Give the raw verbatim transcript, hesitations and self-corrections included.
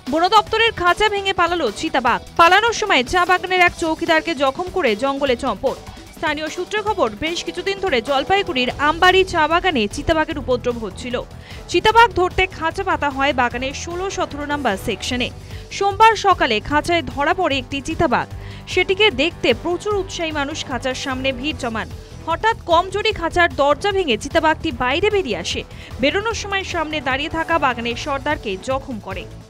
বন দপ্তরের খাঁচা ভেঙে পালালো চিতাবাঘ। পালানোর সময় চা বাগানের এক চৌকিদারকে জখম করে জঙ্গলে চম্পট। স্থানীয় সূত্রে খবর, বেশ কিছুদিন ধরে জলপাইগুড়ির আমবাড়ি চা বাগানে চিতাবাঘের উপদ্রব হচ্ছিল। চিতাবাঘ ধরতে খাঁচা পাতা হয় বাগানের ষোলো সতেরো নম্বর সেকশনে। সোমবার সকালে খাঁচায় ধরা পড়ে একটি চিতাবাঘ। সেটিকে দেখতে প্রচুর উৎসাহী মানুষ খাঁচার সামনে ভিড় জমান। হঠাৎ কমজোরি খাঁচার দরজা ভেঙে চিতাবাঘটি বাইরে বেরিয়ে আসে। বেরোনোর সময় সামনে দাঁড়িয়ে থাকা বাগানের সর্দারকে জখম করে।